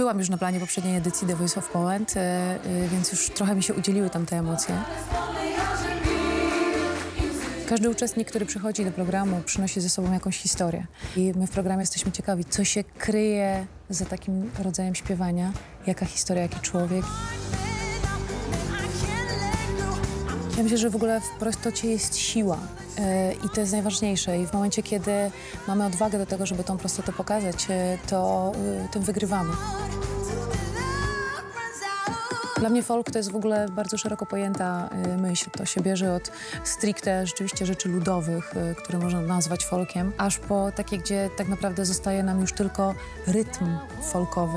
Byłam już na planie poprzedniej edycji The Voice of Poland, więc już trochę mi się udzieliły tam te emocje. Każdy uczestnik, który przychodzi do programu, przynosi ze sobą jakąś historię. I my w programie jesteśmy ciekawi, co się kryje za takim rodzajem śpiewania, jaka historia, jaki człowiek. Ja myślę, że w ogóle w prostocie jest siła i to jest najważniejsze. I w momencie, kiedy mamy odwagę do tego, żeby tą prostotę pokazać, to tym wygrywamy. Dla mnie folk to jest w ogóle bardzo szeroko pojęta myśl. To się bierze od stricte rzeczywiście rzeczy ludowych, które można nazwać folkiem, aż po takie, gdzie tak naprawdę zostaje nam już tylko rytm folkowy.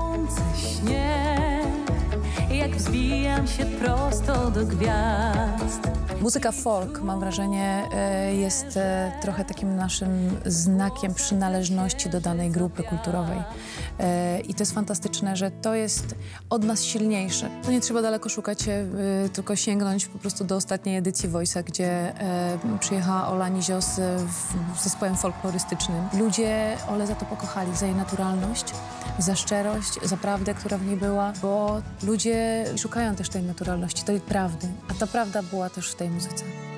Jak wzbijam się prosto do gwiazd. Muzyka folk, mam wrażenie, jest trochę takim naszym znakiem przynależności do danej grupy kulturowej. I to jest fantastyczne, że to jest od nas silniejsze. To nie trzeba daleko szukać, tylko sięgnąć po prostu do ostatniej edycji Voice'a, gdzie przyjechała Ola Nizio z zespołem folklorystycznym. Ludzie Olę za to pokochali, za jej naturalność, za szczerość, za prawdę, która w niej była, bo ludzie szukają też tej naturalności, tej prawdy, a ta prawda była też w tej muzyce.